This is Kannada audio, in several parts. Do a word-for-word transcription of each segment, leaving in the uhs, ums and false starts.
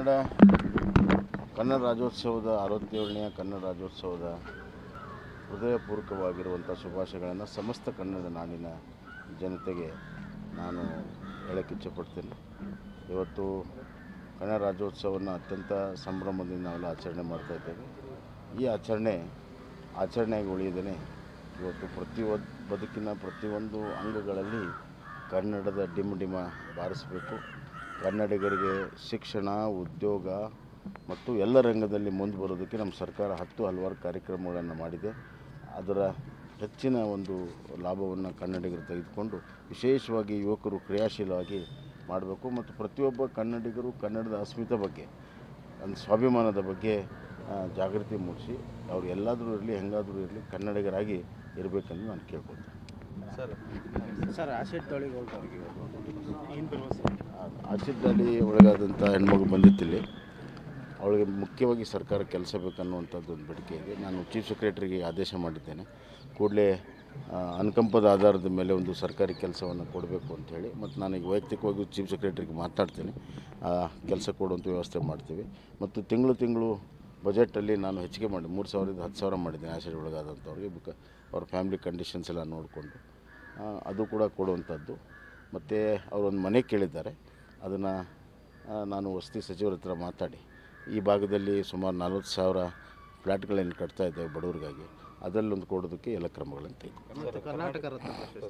ಕನ್ನಡ ಕನ್ನಡ ರಾಜ್ಯೋತ್ಸವದ ಅರವತ್ತೇಳನೆಯ ಕನ್ನಡ ರಾಜ್ಯೋತ್ಸವದ ಹೃದಯಪೂರ್ವಕವಾಗಿರುವಂಥ ಶುಭಾಶಯಗಳನ್ನು ಸಮಸ್ತ ಕನ್ನಡ ನಾಡಿನ ಜನತೆಗೆ ನಾನು ಹೇಳಕ್ಕೆ ಇಚ್ಛೆಪಡ್ತೇನೆ. ಇವತ್ತು ಕನ್ನಡ ರಾಜ್ಯೋತ್ಸವವನ್ನು ಅತ್ಯಂತ ಸಂಭ್ರಮದಿಂದ ನಾವೆಲ್ಲ ಆಚರಣೆ ಮಾಡ್ತಾಯಿದ್ದೇವೆ. ಈ ಆಚರಣೆ ಆಚರಣೆಯಾಗಿ ಉಳಿಯದೇ ಇವತ್ತು ಪ್ರತಿಯೊಂದು ಬದುಕಿನ ಪ್ರತಿಯೊಂದು ಅಂಗಗಳಲ್ಲಿ ಕನ್ನಡದ ಡಿಮ ಡಿಮ ಬಾರಿಸಬೇಕು. ಕನ್ನಡಿಗರಿಗೆ ಶಿಕ್ಷಣ, ಉದ್ಯೋಗ ಮತ್ತು ಎಲ್ಲ ರಂಗದಲ್ಲಿ ಮುಂದೆ ಬರೋದಕ್ಕೆ ನಮ್ಮ ಸರ್ಕಾರ ಹತ್ತು ಹಲವಾರು ಕಾರ್ಯಕ್ರಮಗಳನ್ನು ಮಾಡಿದೆ. ಅದರ ಹೆಚ್ಚಿನ ಒಂದು ಲಾಭವನ್ನು ಕನ್ನಡಿಗರು ತೆಗೆದುಕೊಂಡು ವಿಶೇಷವಾಗಿ ಯುವಕರು ಕ್ರಿಯಾಶೀಲವಾಗಿ ಮಾಡಬೇಕು ಮತ್ತು ಪ್ರತಿಯೊಬ್ಬ ಕನ್ನಡಿಗರು ಕನ್ನಡದ ಅಸ್ಮಿತೆ ಬಗ್ಗೆ, ಒಂದು ಸ್ವಾಭಿಮಾನದ ಬಗ್ಗೆ ಜಾಗೃತಿ ಮೂಡಿಸಿ ಅವ್ರು ಎಲ್ಲಾದರೂ ಇರಲಿ ಹೆಂಗಾದರೂ ಇರಲಿ ಕನ್ನಡಿಗರಾಗಿ ಇರಬೇಕೆಂದು ನಾನು ಕೇಳ್ಕೊಳ್ತೇನೆ. ಸರ್ ಸರ್ ಆಸಿಡ್ ದಾಳಿಗೆ ಹೋಗ್ತಾರೆ ಏನು ಭರವಸೆ? ಆಸಿಡ್ ದಾಳಿ ಒಳಗಾದಂಥ ಹೆಣ್ಮಗು ಬಂದಿತ್ತಿಲ್ಲಿ, ಅವಳಿಗೆ ಮುಖ್ಯವಾಗಿ ಸರ್ಕಾರ ಕೆಲಸ ಬೇಕನ್ನುವಂಥದ್ದು ಒಂದು ಬೇಡಿಕೆ ಇದೆ. ನಾನು ಚೀಫ್ ಸೆಕ್ರೆಟರಿಗೆ ಆದೇಶ ಮಾಡಿದ್ದೇನೆ, ಕೂಡಲೇ ಅನುಕಂಪದ ಆಧಾರದ ಮೇಲೆ ಒಂದು ಸರ್ಕಾರಿ ಕೆಲಸವನ್ನು ಕೊಡಬೇಕು ಅಂಥೇಳಿ. ಮತ್ತು ನಾನೀಗ ವೈಯಕ್ತಿಕವಾಗಿ ಚೀಫ್ ಸೆಕ್ರೆಟರಿಗೆ ಮಾತಾಡ್ತೀನಿ, ಕೆಲಸ ಕೊಡುವಂಥ ವ್ಯವಸ್ಥೆ ಮಾಡ್ತೀವಿ. ಮತ್ತು ತಿಂಗಳು ತಿಂಗಳು ಬಜೆಟಲ್ಲಿ ನಾನು ಹೆಚ್ಚಿಗೆ ಮಾಡಿ ಮೂರು ಸಾವಿರದ ಹತ್ತು ಸಾವಿರ ಮಾಡಿದ್ದೇನೆ ಆಸಿಡ್ ಒಳಗಾದಂಥವ್ರಿಗೆ. ಬಿಕ ಅವ್ರ ಫ್ಯಾಮಿಲಿ ಕಂಡೀಷನ್ಸ್ ಎಲ್ಲ ನೋಡಿಕೊಂಡು ಅದು ಕೂಡ ಕೊಡುವಂಥದ್ದು. ಮತ್ತು ಅವರೊಂದು ಮನೆ ಕೇಳಿದ್ದಾರೆ, ಅದನ್ನು ನಾನು ವಸತಿ ಸಚಿವರ ಹತ್ರ ಮಾತಾಡಿ ಈ ಭಾಗದಲ್ಲಿ ಸುಮಾರು ನಲ್ವತ್ತು ಸಾವಿರ ಫ್ಲ್ಯಾಟ್ಗಳನ್ನು ಕಟ್ತಾ ಇದ್ದೇವೆ ಬಡವರಿಗಾಗಿ, ಅದರಲ್ಲೊಂದು ಕೊಡೋದಕ್ಕೆ ಎಲ್ಲ ಕ್ರಮಗಳನ್ನು ತೆಗೆದು. ಕರ್ನಾಟಕ ರತ್ನ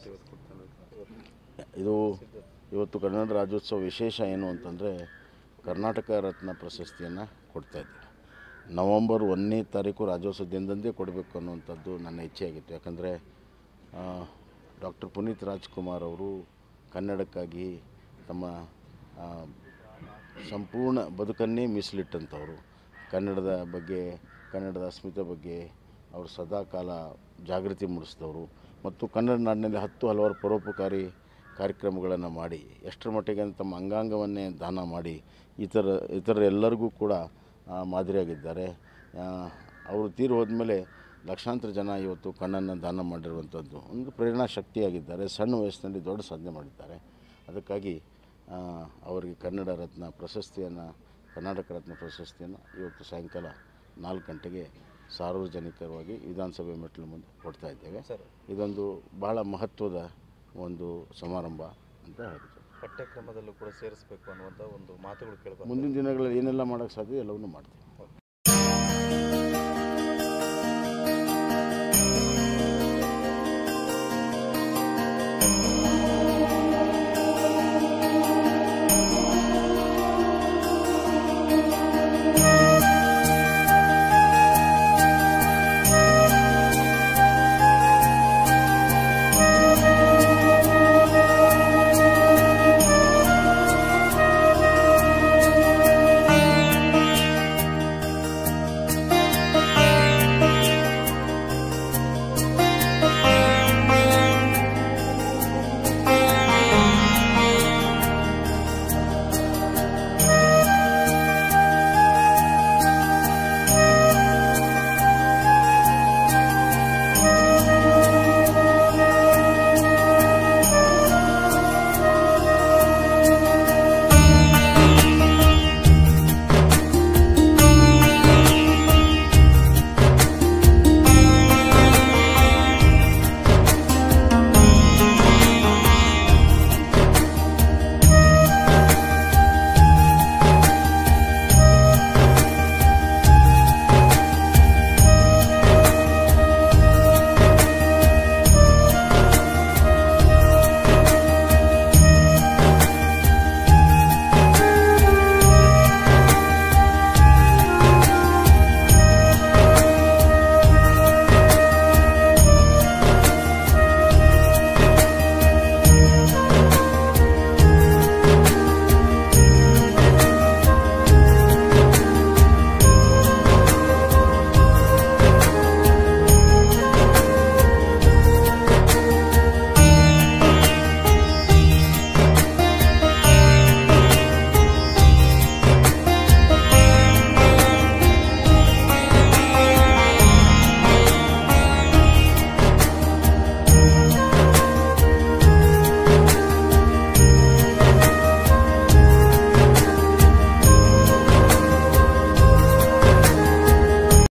ಇದು ಇವತ್ತು ಕನ್ನಡ ರಾಜ್ಯೋತ್ಸವ ವಿಶೇಷ ಏನು ಅಂತಂದರೆ ಕರ್ನಾಟಕ ರತ್ನ ಪ್ರಶಸ್ತಿಯನ್ನು ಕೊಡ್ತಾಯಿದ್ದೀವಿ. ನವಂಬರ್ ಒಂದನೇ ತಾರೀಕು ರಾಜ್ಯೋತ್ಸವ ದಿನದಂದೇ ಕೊಡಬೇಕು ಅನ್ನುವಂಥದ್ದು ನನ್ನ ಇಚ್ಛೆಯಾಗಿತ್ತು. ಯಾಕಂದರೆ ಡಾಕ್ಟರ್ ಪುನೀತ್ ರಾಜ್ಕುಮಾರ್ ಅವರು ಕನ್ನಡಕ್ಕಾಗಿ ತಮ್ಮ ಸಂಪೂರ್ಣ ಬದುಕನ್ನೇ ಮೀಸಲಿಟ್ಟಂಥವರು. ಕನ್ನಡದ ಬಗ್ಗೆ, ಕನ್ನಡದ ಅಸ್ಮಿತೆ ಬಗ್ಗೆ ಅವರು ಸದಾಕಾಲ ಜಾಗೃತಿ ಮೂಡಿಸಿದವರು. ಮತ್ತು ಕನ್ನಡ ನಾಡಿನಲ್ಲಿ ಹತ್ತು ಹಲವಾರು ಪರೋಪಕಾರಿ ಕಾರ್ಯಕ್ರಮಗಳನ್ನು ಮಾಡಿ ಎಷ್ಟರ ಮಟ್ಟಿಗೆ ತಮ್ಮ ಅಂಗಾಂಗವನ್ನೇ ದಾನ ಮಾಡಿ ಇತರ ಇತರ ಎಲ್ಲರಿಗೂ ಕೂಡ ಮಾದರಿಯಾಗಿದ್ದಾರೆ. ಅವರು ತೀರಿ ಹೋದ್ಮೇಲೆ ಲಕ್ಷಾಂತರ ಜನ ಇವತ್ತು ಕಣ್ಣನ್ನು ದಾನ ಮಾಡಿರುವಂಥದ್ದು ಒಂದು ಪ್ರೇರಣಾ ಶಕ್ತಿಯಾಗಿದ್ದಾರೆ. ಸಣ್ಣ ವಯಸ್ಸಿನಲ್ಲಿ ದೊಡ್ಡ ಸಾಧನೆ ಮಾಡಿದ್ದಾರೆ. ಅದಕ್ಕಾಗಿ ಅವರಿಗೆ ಕನ್ನಡ ರತ್ನ ಪ್ರಶಸ್ತಿಯನ್ನು ಕರ್ನಾಟಕ ರತ್ನ ಪ್ರಶಸ್ತಿಯನ್ನು ಇವತ್ತು ಸಾಯಂಕಾಲ ನಾಲ್ಕು ಗಂಟೆಗೆ ಸಾರ್ವಜನಿಕವಾಗಿ ವಿಧಾನಸಭೆ ಮೆಟ್ಟಿಲು ಮುಂದೆ ಕೊಡ್ತಾ ಇದ್ದೇವೆ. ಇದೊಂದು ಬಹಳ ಮಹತ್ವದ ಒಂದು ಸಮಾರಂಭ ಅಂತ ಹೇಳ್ತಾರೆ. ಪಠ್ಯಕ್ರಮದಲ್ಲೂ ಕೂಡ ಸೇರಿಸಬೇಕು ಅನ್ನುವಂಥ ಒಂದು ಮಾತುಗಳು ಕೇಳಬೇಕು. ಮುಂದಿನ ದಿನಗಳಲ್ಲಿ ಏನೆಲ್ಲ ಮಾಡೋಕ್ಕೆ ಸಾಧ್ಯ ಎಲ್ಲವನ್ನೂ ಮಾಡ್ತೀವಿ.